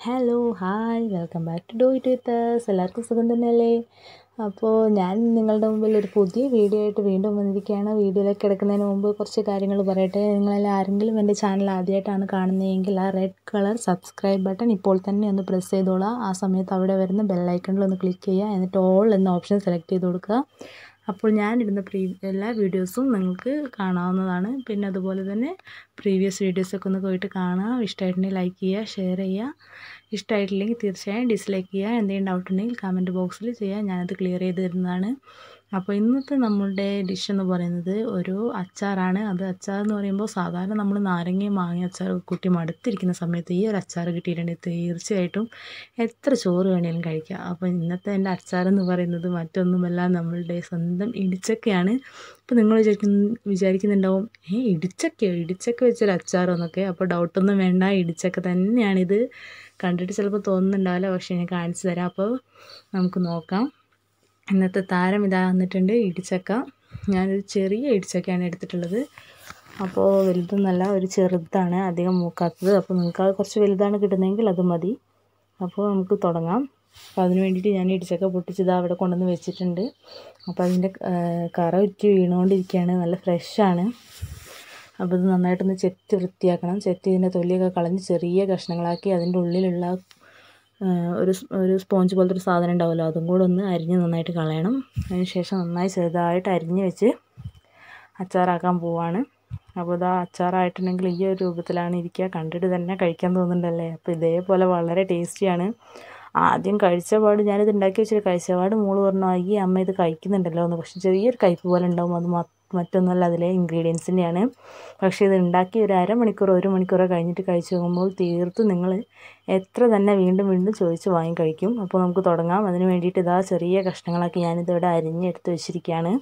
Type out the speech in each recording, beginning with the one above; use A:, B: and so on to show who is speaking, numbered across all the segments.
A: Hello hi welcome back to do it with us. എല്ലാവർക്കും സുഖം തന്നെയല്ലേ? അപ്പോൾ ഞാൻ നിങ്ങളുടെ മുമ്പിൽ ഒരു പുതിയ വീഡിയോ ആയിട്ട് വീണ്ടും വന്നിരിക്കുകയാണ്. വീഡിയോയിലേക്ക് കിടക്കുന്നതിന് മുമ്പ് കുറച്ച് കാര്യങ്ങൾ പറയട്ടെ. നിങ്ങളെല്ലാം ആരെങ്കിലും എൻ്റെ ചാനൽ ആദ്യമായിട്ടാണ് കാണുന്നതെങ്കിൽ ആ റെഡ് കളർ സബ്സ്ക്രൈബ് ബട്ടൺ ഇപ്പോൾ തന്നെ ഒന്ന് പ്രസ് ചെയ്തോളാം. ആ സമയത്ത് അവിടെ വരുന്ന ബെല്ലൈക്കണിൽ ഒന്ന് ക്ലിക്ക് ചെയ്യുക. എന്നിട്ട് ഓൾ എന്ന ഓപ്ഷൻ സെലക്ട് ചെയ്ത് കൊടുക്കുക. അപ്പോൾ ഞാനിടുന്ന എല്ലാ വീഡിയോസും നിങ്ങൾക്ക് കാണാവുന്നതാണ്. പിന്നെ അതുപോലെ തന്നെ പ്രീവിയസ് വീഡിയോസൊക്കെ ഒന്ന് പോയിട്ട് കാണുക. ഇഷ്ടമായിട്ടുണ്ടെങ്കിൽ ലൈക്ക് ചെയ്യുക, ഷെയർ ചെയ്യുക. ഇഷ്ടമായിട്ടില്ലെങ്കിൽ തീർച്ചയായും ഡിസ്ലൈക്ക് ചെയ്യുക. എന്തെങ്കിലും ഡൗട്ട് ഉണ്ടെങ്കിൽ കമൻറ്റ് ബോക്സിൽ ചെയ്യുക, ഞാനത് ക്ലിയർ ചെയ്ത് തരുന്നതാണ്. അപ്പോൾ ഇന്നത്തെ നമ്മളുടെ ഡിഷ് എന്ന് പറയുന്നത് ഒരു അച്ചാറാണ്. അത് അച്ചാർ എന്ന് പറയുമ്പോൾ സാധാരണ നമ്മൾ നാരങ്ങയും മാങ്ങ അച്ചാർ കൂട്ടി മടുത്തിരിക്കുന്ന സമയത്ത് ഈ ഒരു അച്ചാർ കിട്ടിയിട്ടുണ്ടെങ്കിൽ തീർച്ചയായിട്ടും എത്ര ചോറ് വേണമെങ്കിലും കഴിക്കാം. അപ്പോൾ ഇന്നത്തെ എൻ്റെ അച്ചാർ എന്ന് പറയുന്നത് മറ്റൊന്നുമല്ല, നമ്മളുടെ സ്വന്തം ഇടിച്ചക്കയാണ്. അപ്പോൾ നിങ്ങൾ വിചാരിക്കുന്നുണ്ടാവും, ഇടിച്ചക്ക വെച്ചൊരു അച്ചാറോ എന്നൊക്കെ. അപ്പോൾ ഡൗട്ടൊന്നും വേണ്ട, ഇടിച്ചക്ക തന്നെയാണിത്. കണ്ടിട്ട് ചിലപ്പോൾ തോന്നുന്നുണ്ടാവില്ല, പക്ഷേ ഞാൻ കാണിച്ചു തരാം. അപ്പോൾ നമുക്ക് നോക്കാം. ഇന്നത്തെ താരം ഇതാ വന്നിട്ടുണ്ട്, ഇടിച്ചക്ക. ഞാനൊരു ചെറിയ ഇടിച്ചക്കയാണ് എടുത്തിട്ടുള്ളത്. അപ്പോൾ വലുതൊന്നല്ല, ഒരു ചെറുതാണ്, അധികം മൂക്കാത്തത്. അപ്പോൾ നിങ്ങൾക്ക് അത് കുറച്ച് വലുതാണ് കിട്ടുന്നതെങ്കിൽ അത് മതി. അപ്പോൾ നമുക്ക് തുടങ്ങാം. അപ്പോൾ അതിന് വേണ്ടിയിട്ട് ഞാൻ ഇടിച്ചക്ക പൊട്ടിച്ചത് അവിടെ കൊണ്ടുവന്ന് വെച്ചിട്ടുണ്ട്. അപ്പോൾ അതിൻ്റെ കറ ഉറ്റി വീണുകൊണ്ടിരിക്കുകയാണ്, നല്ല ഫ്രഷാണ്. അപ്പോൾ ഇത് നന്നായിട്ടൊന്ന് ചെത്തി വൃത്തിയാക്കണം. ചെത്തി ഇതിൻ്റെ തൊലിയൊക്കെ കളഞ്ഞ് ചെറിയ കഷ്ണങ്ങളാക്കി അതിൻ്റെ ഉള്ളിലുള്ള ഒരു സ്പോഞ്ച് പോലത്തെ ഒരു സാധനം ഉണ്ടാവുമല്ലോ, അതും കൂടെ ഒന്ന് അരിഞ്ഞ് നന്നായിട്ട് കളയണം. അതിന് ശേഷം നന്നായി ചെറുതായിട്ട് അരിഞ്ഞ് വെച്ച് അച്ചാറാക്കാൻ പോവാണ്. അപ്പോൾ ഇതാ അച്ചാറായിട്ടുണ്ടെങ്കിൽ ഈ ഒരു രൂപത്തിലാണ് ഇരിക്കുക. കണ്ടിട്ട് തന്നെ കഴിക്കാൻ തോന്നുന്നുണ്ടല്ലേ? അപ്പോൾ ഇതേപോലെ വളരെ ടേസ്റ്റിയാണ്. ആദ്യം കഴിച്ച പാട് ഞാനിത് ഉണ്ടാക്കി വെച്ചിട്ട് കഴിച്ച പാട് മോള് പറഞ്ഞു, ഈ അമ്മ ഇത് കഴിക്കുന്നുണ്ടല്ലോ എന്ന്. പക്ഷേ ചെറിയൊരു കയ്പ്പ് പോലെ ഉണ്ടാവും, അത് മറ്റൊന്നുമല്ല, അതിലെ ഇൻഗ്രീഡിയൻസിൻ്റെയാണ്. പക്ഷേ ഇത് ഉണ്ടാക്കി ഒരു അരമണിക്കൂറോ 1 മണിക്കൂറോ കഴിഞ്ഞിട്ട് കഴിച്ച് നോക്കുമ്പോൾ തീർത്തും നിങ്ങൾ എത്ര തന്നെ വീണ്ടും വീണ്ടും ചോദിച്ച് വാങ്ങി കഴിക്കും. അപ്പോൾ നമുക്ക് തുടങ്ങാം. അതിന് വേണ്ടിയിട്ട് ഇതാ ചെറിയ കഷ്ണങ്ങളാക്കി ഞാനിതിവിടെ അരിഞ്ഞെടുത്ത് വെച്ചിരിക്കുകയാണ്.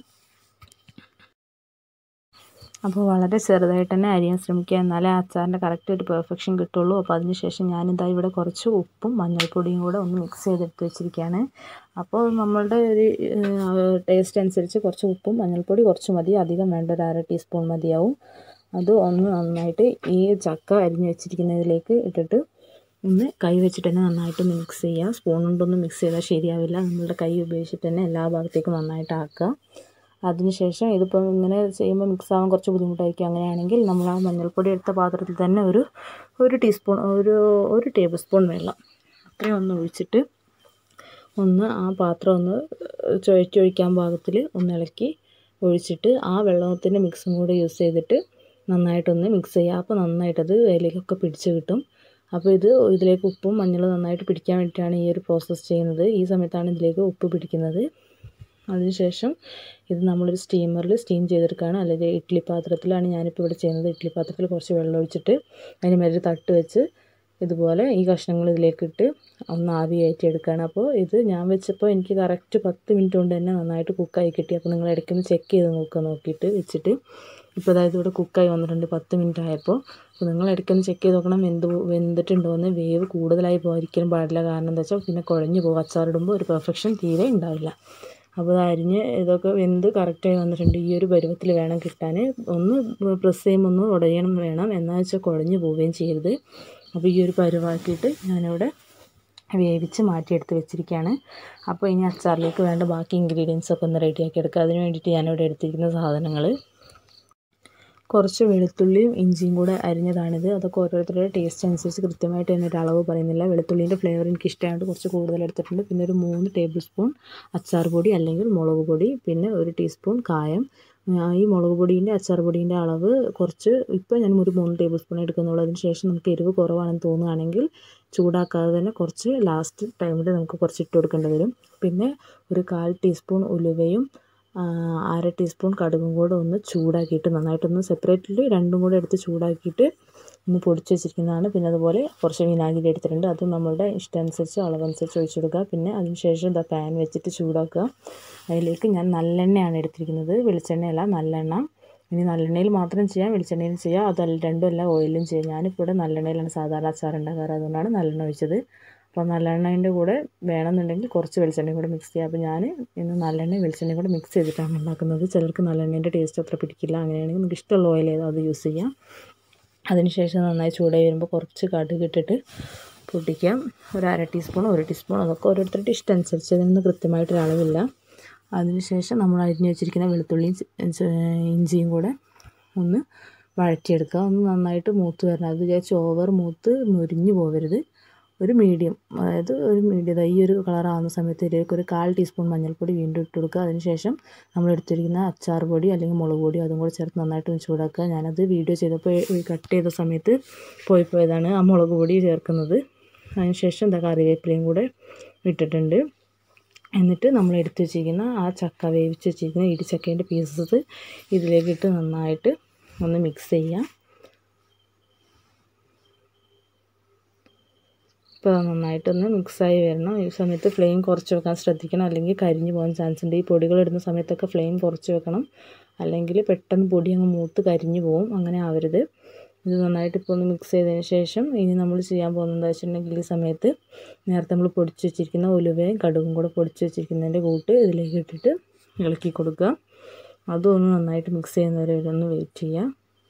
A: അപ്പോൾ വളരെ ചെറുതായിട്ട് തന്നെ അരിയാൻ ശ്രമിക്കുക, എന്നാലേ അച്ചാറിൻ്റെ കറക്റ്റ് ഒരു പെർഫെക്ഷൻ കിട്ടുള്ളൂ. അപ്പോൾ അതിന് ശേഷം ഞാനിതാ ഇവിടെ കുറച്ച് ഉപ്പും മഞ്ഞൾപ്പൊടിയും കൂടെ ഒന്ന് മിക്സ് ചെയ്തെടുത്ത് വെച്ചിരിക്കുകയാണ്. അപ്പോൾ നമ്മളുടെ ഒരു ടേസ്റ്റ് അനുസരിച്ച് കുറച്ച് ഉപ്പും മഞ്ഞൾപ്പൊടി കുറച്ച് മതി, അധികം വേണ്ട, ഒരു 1/2 ടീസ്പൂൺ മതിയാവും. അത് ഒന്ന് നന്നായിട്ട് ഈ ചക്ക അരിഞ്ഞ് വെച്ചിരിക്കുന്നതിലേക്ക് ഇട്ടിട്ട് ഒന്ന് കൈ വെച്ചിട്ട് തന്നെ നന്നായിട്ടൊന്ന് മിക്സ് ചെയ്യുക. സ്പൂൺ കൊണ്ടൊന്നും മിക്സ് ചെയ്താൽ ശരിയാവില്ല, നമ്മളുടെ കൈ ഉപയോഗിച്ചിട്ട് തന്നെ എല്ലാ ഭാഗത്തേക്കും നന്നായിട്ട് ആക്കുക. അതിനുശേഷം ഇതിപ്പോൾ ഇങ്ങനെ ചെയ്യുമ്പോൾ മിക്സ് ആവാൻ കുറച്ച് ബുദ്ധിമുട്ടായിരിക്കും. അങ്ങനെയാണെങ്കിൽ നമ്മൾ ആ മഞ്ഞൾപ്പൊടി എടുത്ത പാത്രത്തിൽ തന്നെ ഒരു ടീസ്പൂൺ ഒരു ടേബിൾ സ്പൂൺ വെള്ളം അത്രയും ഒന്ന് ഒഴിച്ചിട്ട് ഒന്ന് ആ പാത്രം ഒന്ന് ചുഴറ്റൊഴിക്കാൻ പാകത്തിൽ ഒന്ന് ഇളക്കി ഒഴിച്ചിട്ട് ആ വെള്ളത്തിൻ്റെ മിക്സും കൂടെ യൂസ് ചെയ്തിട്ട് നന്നായിട്ടൊന്ന് മിക്സ് ചെയ്യുക. അപ്പോൾ നന്നായിട്ടത് അതിലേക്കൊക്കെ പിടിച്ച് കിട്ടും. അപ്പോൾ ഇതിലേക്ക് ഉപ്പും മഞ്ഞളും നന്നായിട്ട് പിടിക്കാൻ വേണ്ടിയിട്ടാണ് ഈ ഒരു പ്രോസസ്സ് ചെയ്യുന്നത്. ഈ സമയത്താണ് ഇതിലേക്ക് ഉപ്പ് പിടിക്കുന്നത്. അതിനുശേഷം ഇത് നമ്മളൊരു സ്റ്റീമറിൽ സ്റ്റീം ചെയ്തെടുക്കുകയാണ്, അല്ലെങ്കിൽ ഇഡ്ഡലി പാത്രത്തിലാണ് ഞാനിപ്പോൾ ഇവിടെ ചെയ്യുന്നത്. ഇഡ്ഡലി പാത്രത്തിൽ കുറച്ച് വെള്ളം ഒഴിച്ചിട്ട് അതിന് മേലെ തട്ട് വെച്ച് ഇതുപോലെ ഈ കഷ്ണങ്ങൾ ഇതിലേക്കിട്ട് ഒന്ന് ആവി കയറ്റി എടുക്കുകയാണ്. അപ്പോൾ ഇത് ഞാൻ വെച്ചപ്പോൾ എനിക്ക് കറക്റ്റ് 10 മിനിറ്റ് കൊണ്ട് തന്നെ നന്നായിട്ട് കുക്കായി കിട്ടി. അപ്പോൾ നിങ്ങൾ ഇടയ്ക്കൊന്ന് ചെക്ക് ചെയ്ത് നോക്കിയിട്ട് വെച്ചിട്ട് ഇപ്പോൾ അതായത് ഇവിടെ കുക്കായി വന്നിട്ടുണ്ട് 10 മിനിറ്റ് ആയപ്പോൾ. അപ്പോൾ നിങ്ങൾ ഇടയ്ക്കൊന്ന് ചെക്ക് ചെയ്ത് നോക്കണം വെന്തിട്ടുണ്ടോ എന്ന്. വേവ് കൂടുതലായി പോകാതിരിക്കാനും പാടില്ല, കാരണം എന്താ വെച്ചാൽ പിന്നെ കുഴഞ്ഞു പോകും. അച്ചാറിടുമ്പോൾ ഒരു പെർഫെക്ഷൻ തീരെ ഉണ്ടാവില്ല. അപ്പോൾ അരിഞ്ഞ് ഇതൊക്കെ വെന്ത് കറക്റ്റായി വന്നിട്ടുണ്ട്. ഈ ഒരു പരുവത്തിൽ വേണം കിട്ടാൻ. ഒന്ന് പ്രസ് ചെയ്യുമ്പോൾ ഒന്ന് ഉടയണം വേണം, എന്നാൽ വെച്ചാൽ കുഴഞ്ഞു പോവുകയും ചെയ്യരുത്. അപ്പോൾ ഈ ഒരു പരുവാക്കിയിട്ട് ഞാനിവിടെ വേവിച്ച് മാറ്റിയെടുത്ത് വെച്ചിരിക്കുകയാണ്. അപ്പോൾ ഇനി അച്ചാറിലേക്ക് വേണ്ട ബാക്കി ഇൻഗ്രീഡിയൻസൊക്കെ ഒന്ന് റെഡിയാക്കി എടുക്കുക. അതിന് വേണ്ടിയിട്ട് ഞാനിവിടെ എടുത്തിരിക്കുന്ന സാധനങ്ങൾ കുറച്ച് വെളുത്തുള്ളിയും ഇഞ്ചിയും കൂടെ അരിഞ്ഞതാണിത്. അതൊക്കെ ഓരോരുത്തരുടെ ടേസ്റ്റ് അനുസരിച്ച് കൃത്യമായിട്ട് തന്നെ ഒരു അളവ് പറയുന്നില്ല. വെളുത്തുള്ളീൻ്റെ ഫ്ലേവർ എനിക്ക് ഇഷ്ടമായിട്ട് കുറച്ച് കൂടുതൽ എടുത്തിട്ടുണ്ട്. പിന്നെ ഒരു 3 ടേബിൾ സ്പൂൺ അച്ചാർ പൊടി അല്ലെങ്കിൽ മുളക് പൊടി, പിന്നെ 1 ടീസ്പൂൺ കായം. ഈ മുളക് പൊടീൻ്റെ അച്ചാർ പൊടീൻ്റെ അളവ് കുറച്ച് ഇപ്പോൾ ഞാൻ ഒരു 3 ടേബിൾ സ്പൂൺ എടുക്കുന്നുള്ളൂ. അതിന് ശേഷം നമുക്ക് എരിവ് കുറവാണെന്ന് തോന്നുകയാണെങ്കിൽ ചൂടാക്കാതെ തന്നെ കുറച്ച് ലാസ്റ്റ് ടൈമിൽ നമുക്ക് കുറച്ച് ഇട്ട് കൊടുക്കേണ്ടി വരും. പിന്നെ ഒരു 1/4 ടീസ്പൂൺ ഉലുവയും 1/2 ടീസ്പൂൺ കടുകും കൂടെ ഒന്ന് ചൂടാക്കിയിട്ട് നന്നായിട്ടൊന്ന് സെപ്പറേറ്റ്ലി രണ്ടും കൂടെ എടുത്ത് ചൂടാക്കിയിട്ട് ഒന്ന് പൊടിച്ച് വെച്ചിരിക്കുന്നതാണ്. പിന്നെ അതുപോലെ കുറച്ച് വിനാഗിരി എടുത്തിട്ടുണ്ട്, അത് നമ്മളുടെ ഇഷ്ടമനുസരിച്ച് അളവനുസരിച്ച് ഒഴിച്ചു കൊടുക്കുക. പിന്നെ അതിന് ശേഷം പാൻ വെച്ചിട്ട് ചൂടാക്കുക. അതിലേക്ക് ഞാൻ നല്ലെണ്ണയാണ് എടുത്തിരിക്കുന്നത്, വെളിച്ചെണ്ണയല്ല, നല്ലെണ്ണ. ഇനി നല്ലെണ്ണയിൽ മാത്രം ചെയ്യാം, വെളിച്ചെണ്ണയിൽ ചെയ്യാം, അതല്ല രണ്ടുമല്ല ഓയിലും ചെയ്യാം. ഞാനിപ്പോൾ ഇവിടെ നല്ലെണ്ണയിലാണ് സാധാരണ അച്ചാർ ഉണ്ടാക്കാറ്, അതുകൊണ്ടാണ് നല്ലെണ്ണ ഒഴിച്ചത്. അപ്പോൾ നല്ലെണ്ണേൻ്റെ കൂടെ വേണമെന്നുണ്ടെങ്കിൽ കുറച്ച് വെളിച്ചെണ്ണയും കൂടെ മിക്സ് ചെയ്യുക. അപ്പോൾ ഞാൻ ഇന്ന് നല്ലെണ്ണയും വെളിച്ചെണ്ണയും കൂടെ മിക്സ് ചെയ്തിട്ടാണ് ഉണ്ടാക്കുന്നത്. ചിലർക്ക് നല്ലെണ്ണേൻ്റെ ടേസ്റ്റ് അത്ര പിടിക്കില്ല. അങ്ങനെയാണെങ്കിൽ നമുക്ക് ഇഷ്ടമുള്ള ഓയിൽ ഏതോ അത് യൂസ് ചെയ്യാം. അതിനുശേഷം നന്നായി ചൂടായി വരുമ്പോൾ കുറച്ച് കടുക് ഇട്ടിട്ട് പൊട്ടിക്കാം. ഒരു 1/2 ടീസ്പൂൺ 1 ടീസ്പൂൺ അതൊക്കെ ഓരോരുത്തരുടെ ഇഷ്ടം അനുസരിച്ച്, അതിനൊന്നും കൃത്യമായിട്ടൊരളവില്ല. അതിനുശേഷം നമ്മൾ അരിഞ്ഞ് വെച്ചിരിക്കുന്ന വെളുത്തുള്ളിയും ഇഞ്ചിയും കൂടെ ഒന്ന് വഴറ്റിയെടുക്കുക. ഒന്ന് നന്നായിട്ട് മൂത്ത് വരണം. അത് വിചാരിച്ച് ഓവർ മൂത്ത് മുരിഞ്ഞു പോകരുത്. ഒരു മീഡിയം, അതായത് ഒരു മീഡിയം ഈ ഒരു കളറാവുന്ന സമയത്ത് ഇതിലേക്ക് ഒരു 1/4 ടീസ്പൂൺ മഞ്ഞൾപ്പൊടി വീണ്ടും ഇട്ട് കൊടുക്കുക. അതിനുശേഷം നമ്മൾ എടുത്തിരിക്കുന്ന അച്ചാർ പൊടി അല്ലെങ്കിൽ മുളക് പൊടി അതും കൂടെ ചേർത്ത് നന്നായിട്ട് ഒന്ന് ചൂടാക്കുക. ഞാനത് വീഡിയോ ചെയ്തപ്പോൾ കട്ട് ചെയ്ത സമയത്ത് പോയതാണ് ആ മുളക് പൊടി ചേർക്കുന്നത്. അതിനുശേഷം കറിവേപ്പിലയും കൂടെ ഇട്ടിട്ടുണ്ട്. എന്നിട്ട് നമ്മൾ എടുത്ത് വെച്ചിരിക്കുന്ന ആ ചക്ക വേവിച്ച് വെച്ചിരിക്കുന്ന ഇടിച്ചക്കേൻ്റെ പീസസ് ഇതിലേക്കിട്ട് നന്നായിട്ട് ഒന്ന് മിക്സ് ചെയ്യാം. ഇപ്പോൾ നന്നായിട്ടൊന്ന് മിക്സായി വരണം. ഈ സമയത്ത് ഫ്ലെയിം കുറച്ച് വെക്കാൻ ശ്രദ്ധിക്കണം, അല്ലെങ്കിൽ കരിഞ്ഞു പോകാൻ ചാൻസ് ഉണ്ട്. ഈ പൊടികൾ ഇടുന്ന സമയത്തൊക്കെ ഫ്ലെയിം കുറച്ച് വെക്കണം, അല്ലെങ്കിൽ പെട്ടെന്ന് പൊടി അങ്ങ് മൂത്ത് കരിഞ്ഞു പോകും. അങ്ങനെ ആവരുത്. ഇത് നന്നായിട്ട് ഇപ്പോൾ ഒന്ന് മിക്സ് ചെയ്തതിന് ശേഷം ഇനി നമ്മൾ ചെയ്യാൻ പോകുന്നത് എന്താ വെച്ചിട്ടുണ്ടെങ്കിൽ, ഈ സമയത്ത് നേരത്തെ നമ്മൾ പൊടിച്ച് വെച്ചിരിക്കുന്ന ഉലുവയും കടുകും കൂടെ പൊടിച്ച് വെച്ചിരിക്കുന്നതിൻ്റെ കൂട്ട് ഇതിലേക്ക് ഇട്ടിട്ട് ഇളക്കി കൊടുക്കുക. അതും ഒന്ന് നന്നായിട്ട് മിക്സ് ചെയ്യുന്നവരെ ഒന്ന് വെയിറ്റ് ചെയ്യുക.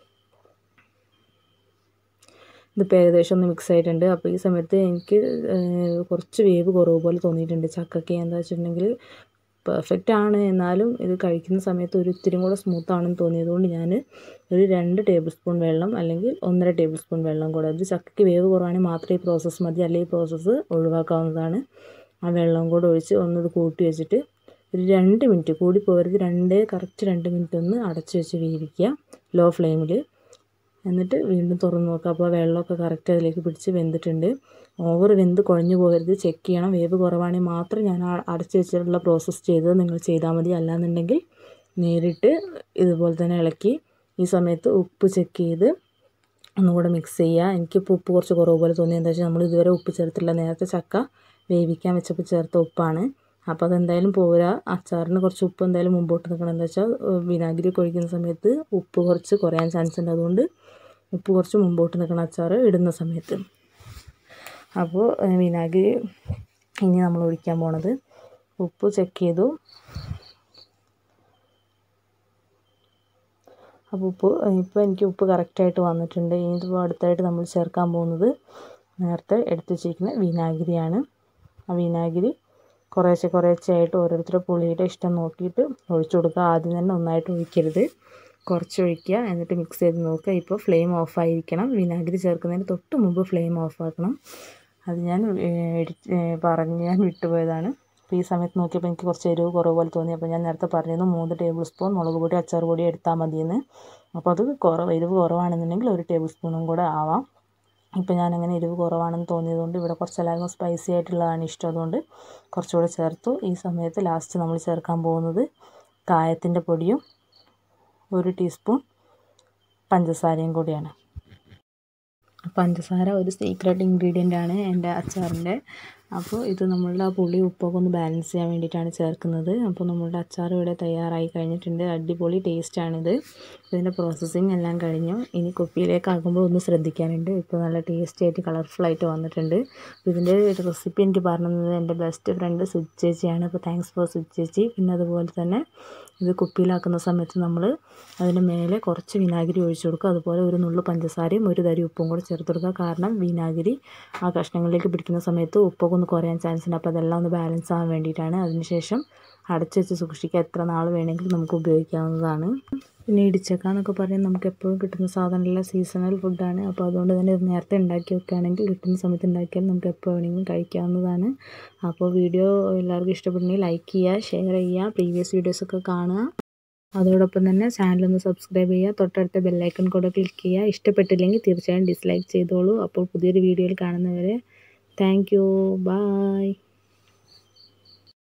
A: ഇതിപ്പോൾ ഏകദേശം ഒന്ന് മിക്സ് ആയിട്ടുണ്ട്. അപ്പോൾ ഈ സമയത്ത് എനിക്ക് കുറച്ച് വേവ് കുറവ് പോലെ തോന്നിയിട്ടുണ്ട്. ചക്കയ്ക്ക് എന്താ വെച്ചിട്ടുണ്ടെങ്കിൽ പെർഫെക്റ്റ് ആണ്, എന്നാലും ഇത് കഴിക്കുന്ന സമയത്ത് ഒരു ഇത്തിരി കൂടെ സ്മൂത്താണെന്ന് തോന്നിയതുകൊണ്ട് ഞാൻ ഒരു 2 ടേബിൾ സ്പൂൺ വെള്ളം അല്ലെങ്കിൽ 1.5 ടേബിൾ സ്പൂൺ വെള്ളം കൂടെ, അത് ചക്കയ്ക്ക് വേവ് കുറവാണെങ്കിൽ മാത്രമേ ഈ പ്രോസസ്സ് മതി, അല്ലെങ്കിൽ ഈ പ്രോസസ്സ് ഒഴിവാക്കാവുന്നതാണ്. ആ വെള്ളം കൂടെ ഒഴിച്ച് ഒന്നത് കൂട്ടി വെച്ചിട്ട് ഒരു 2 മിനിറ്റ്, കൂടി പോകരുത്, കറക്റ്റ് 2 മിനിറ്റ് ഒന്ന് അടച്ച് വെച്ച് വേവിക്കുക ലോ ഫ്ലെയിമിൽ. എന്നിട്ട് വീണ്ടും തുറന്ന് നോക്കുക. അപ്പോൾ വെള്ളമൊക്കെ കറക്റ്റ് അതിലേക്ക് പിടിച്ച് വെന്തിട്ടുണ്ട്. ഓവർ വെന്ത് കുഴഞ്ഞു പോകരുത്, ചെക്ക് ചെയ്യണം. വേവ് കുറവാണെങ്കിൽ മാത്രം ഞാൻ അടച്ച് വെച്ചിട്ടുള്ള പ്രോസസ്സ് ചെയ്തത് നിങ്ങൾ ചെയ്താൽ മതി. അല്ലാന്നുണ്ടെങ്കിൽ നേരിട്ട് ഇതുപോലെ തന്നെ ഇളക്കി ഈ സമയത്ത് ഉപ്പ് ചെക്ക് ചെയ്ത് ഒന്നുകൂടെ മിക്സ് ചെയ്യുക. എനിക്കിപ്പോൾ ഉപ്പ് കുറച്ച് കുറവ് പോലെ തോന്നി. എന്താ വെച്ചാൽ നമ്മൾ ഇതുവരെ ഉപ്പ് ചേർത്തില്ല, നേരത്തെ ചക്ക വേവിക്കാൻ വെച്ചപ്പോൾ ചേർത്ത ഉപ്പാണ്. അപ്പോൾ അതെന്തായാലും പോരാ, അച്ചാറിന് കുറച്ച് ഉപ്പ് എന്തായാലും മുമ്പോട്ട് നിൽക്കണം. എന്താ വെച്ചാൽ വിനാഗിരി ഒഴിക്കുന്ന സമയത്ത് ഉപ്പ് കുറച്ച് കുറയാൻ ചാൻസ് ഉണ്ട്. അതുകൊണ്ട് ഉപ്പ് കുറച്ച് മുമ്പോട്ട് നിൽക്കണം അച്ചാർ ഇടുന്ന സമയത്ത്. അപ്പോൾ വിനാഗിരി ഇനി നമ്മൾ ഒഴിക്കാൻ പോണത്, ഉപ്പ് ചെക്ക് ചെയ്തു. അപ്പോൾ ഇപ്പോൾ എനിക്ക് ഉപ്പ് കറക്റ്റായിട്ട് വന്നിട്ടുണ്ട്. ഇനിയിപ്പോൾ അടുത്തായിട്ട് നമ്മൾ ചേർക്കാൻ പോകുന്നത് നേരത്തെ എടുത്ത് വെച്ചിരിക്കുന്ന വിനാഗിരിയാണ്. ആ വിനാഗിരി കുറേശ്ശെ ആയിട്ട് ഓരോരുത്തരുടെ പുളിയുടെ ഇഷ്ടം നോക്കിയിട്ട് ഒഴിച്ചു കൊടുക്കുക. ആദ്യം തന്നെ ഒന്നായിട്ട് ഒഴിക്കരുത്, കുറച്ച് ഒഴിക്കുക. എന്നിട്ട് മിക്സ് ചെയ്ത് നോക്കുക. ഇപ്പോൾ ഫ്ലെയിം ഓഫായിരിക്കണം. വിനാഗിരി ചേർക്കുന്നതിന് തൊട്ട് മുമ്പ് ഫ്ലെയിം ഓഫാക്കണം. അത് ഞാൻ വിട്ടുപോയതാണ്. അപ്പോൾ ഈ സമയത്ത് നോക്കിയപ്പോൾ എനിക്ക് കുറച്ച് എരിവ് കുറവ് പോലെ തോന്നി. അപ്പോൾ ഞാൻ നേരത്തെ പറഞ്ഞിരുന്നു 3 ടേബിൾ സ്പൂൺ മുളക് പൊടി അച്ചാർ പൊടി എടുത്താൽ മതിയെന്ന്. അപ്പോൾ അത് എരിവ് കുറവാണെന്നുണ്ടെങ്കിൽ 1 ടേബിൾ സ്പൂണും കൂടെ ആവാം. ഇപ്പോൾ ഞാനങ്ങനെ എരിവ് കുറവാണെന്ന് തോന്നിയതുകൊണ്ട്, ഇവിടെ കുറച്ച് എല്ലാവർക്കും സ്പൈസി ആയിട്ടുള്ളതാണ് ഇഷ്ടം, അതുകൊണ്ട് കുറച്ചുകൂടെ ചേർത്തു. ഈ സമയത്ത് ലാസ്റ്റ് നമ്മൾ ചേർക്കാൻ പോകുന്നത് കായത്തിൻ്റെ പൊടിയും 1 ടീസ്പൂൺ പഞ്ചസാരയും കൂടിയാണ്. പഞ്ചസാര ഒരു സീക്രട്ട് ഇൻഗ്രീഡിയൻ്റ് ആണ് എൻ്റെ അച്ചാറിൻ്റെ. അപ്പോൾ ഇത് നമ്മളുടെ ആ പുളി ഉപ്പൊക്കെ ഒന്ന് ബാലൻസ് ചെയ്യാൻ വേണ്ടിയിട്ടാണ് ചേർക്കുന്നത്. അപ്പോൾ നമ്മളുടെ അച്ചാർ ഇവിടെ തയ്യാറായി കഴിഞ്ഞിട്ടുണ്ട്. അടിപൊളി ടേസ്റ്റാണിത്. ഇതിൻ്റെ പ്രോസസ്സിങ് എല്ലാം കഴിഞ്ഞു. ഇനി കുപ്പിയിലേക്കാകുമ്പോൾ ഒന്ന് ശ്രദ്ധിക്കാനുണ്ട്. ഇപ്പോൾ നല്ല ടേസ്റ്റി ആയിട്ട് കളർഫുള്ളായിട്ട് വന്നിട്ടുണ്ട്. അപ്പോൾ ഇതിൻ്റെ റെസിപ്പി എനിക്ക് പറഞ്ഞത് എൻ്റെ ബെസ്റ്റ് ഫ്രണ്ട് സുജി ചേച്ചിയാണ്. അപ്പോൾ താങ്ക്സ് ഫോർ സുജി ചേച്ചി. പിന്നെ അതുപോലെ തന്നെ ഇത് കുപ്പിയിലാക്കുന്ന സമയത്ത് നമ്മൾ അതിന് മേലെ കുറച്ച് വിനാഗിരി ഒഴിച്ചു കൊടുക്കുക. അതുപോലെ ഒരു നുള്ളു പഞ്ചസാരയും 1 തരി ഉപ്പും കൂടെ ചേർത്ത് കൊടുക്കുക. കാരണം വിനാഗിരി ആ കഷ്ണങ്ങളിലേക്ക് പിടിക്കുന്ന സമയത്ത് ഉപ്പൊക്കെ ഒന്ന് കുറയാൻ ചാൻസ് ഉണ്ട്. അപ്പോൾ അതെല്ലാം ഒന്ന് ബാലൻസ് ആവാൻ വേണ്ടിയിട്ടാണ്. അതിനുശേഷം അടച്ച് വെച്ച് സൂക്ഷിക്കുക. എത്ര നാൾ വേണമെങ്കിലും നമുക്ക് ഉപയോഗിക്കാവുന്നതാണ്. പിന്നെ ഇടിച്ചക്ക എന്നൊക്കെ പറയുന്നത് നമുക്ക് എപ്പോഴും കിട്ടുന്ന സാധനമല്ല, സീസണൽ ഫുഡാണ്. അപ്പോൾ അതുകൊണ്ട് തന്നെ ഇത് നേരത്തെ ഉണ്ടാക്കി വെക്കുകയാണെങ്കിൽ കിട്ടുന്ന സമയത്ത് ഉണ്ടാക്കിയാൽ നമുക്ക് എപ്പോൾ വേണമെങ്കിലും കഴിക്കാവുന്നതാണ്. അപ്പോൾ വീഡിയോ എല്ലാവർക്കും ഇഷ്ടപ്പെടുന്നെങ്കിൽ ലൈക്ക് ചെയ്യുക, ഷെയർ ചെയ്യുക, പ്രീവിയസ് വീഡിയോസൊക്കെ കാണുക. അതോടൊപ്പം തന്നെ ചാനലൊന്ന് സബ്സ്ക്രൈബ് ചെയ്യുക, തൊട്ടടുത്ത ബെല്ലൈക്കൺ കൂടെ ക്ലിക്ക് ചെയ്യുക. ഇഷ്ടപ്പെട്ടില്ലെങ്കിൽ തീർച്ചയായും ഡിസ്ലൈക്ക് ചെയ്തോളൂ. അപ്പോൾ പുതിയൊരു വീഡിയോയിൽ കാണുന്നവരെ താങ്ക് യു, ബൈ.